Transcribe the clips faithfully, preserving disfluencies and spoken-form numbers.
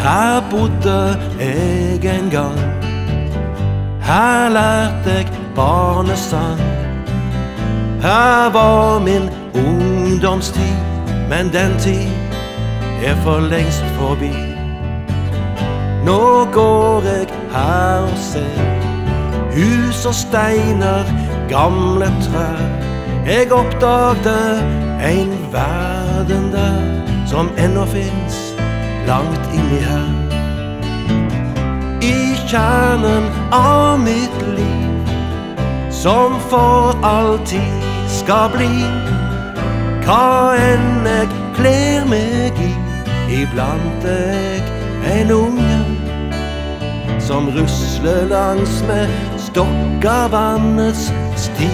Her bodde jeg en gang. Her lærte jeg barnesang. Her var min ungdomstid, men den tid er for lengst forbi. Nå går jeg her og ser hus og steiner, gamle trær. Jeg oppdagte en verden der som ennå finnes langt inni her. I kjernen av mitt liv, som for alltid skal bli, hva enn jeg kler meg i, iblant jeg en unge som rusler langs med Stokkavannets sti.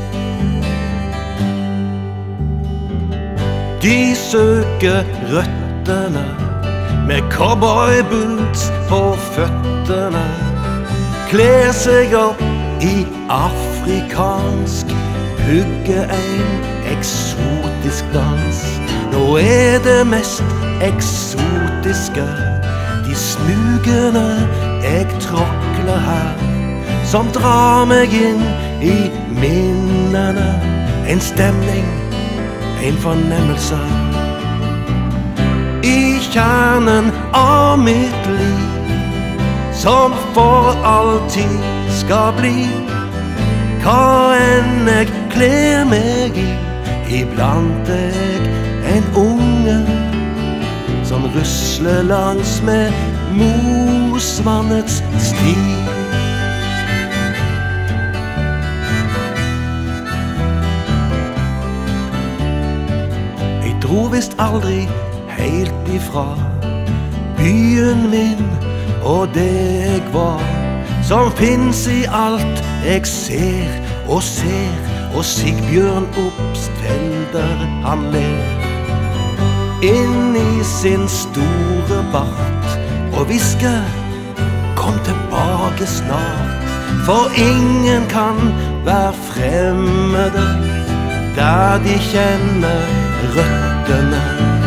De søker røttene med cowboyboots på føttene, kler seg opp i afrikansk, hugger en eksotisk dans. Nå er det mest eksotiske de smugene jeg tråkler her, som drar meg inn i minnene. En stemning, en fornemmelse. I kjernen av mitt liv, som for alltid skal bli, hva enn jeg kler meg i, iblant jeg en unge som rusler langs med Mosvannets sti. Jeg dro visst aldri helt ifra byen min og det jeg var, som finnes i alt jeg ser og ser, og Sigbjørn Obstfelder han ler inn i sin store bart og hvisker: kom tilbake snart, for ingen kan være fremmede der de kjenner røttene.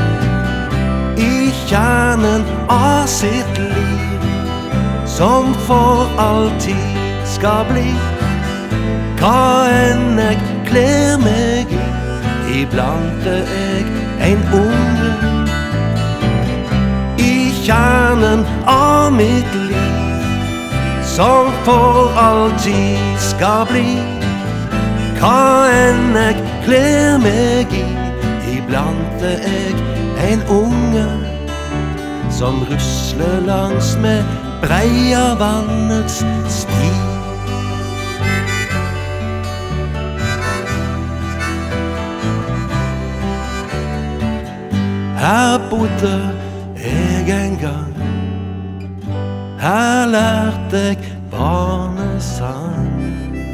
I kjernen av sitt liv, som for alltid skal bli, hva enn jeg kler meg i, iblant er jeg en unge. I kjernen av mitt liv, som for alltid skal bli, hva enn jeg kler meg i, iblant er jeg en unge som rusler langs med Breiavannets sti. Her bodde jeg en gang. Her lærte jeg barnesang.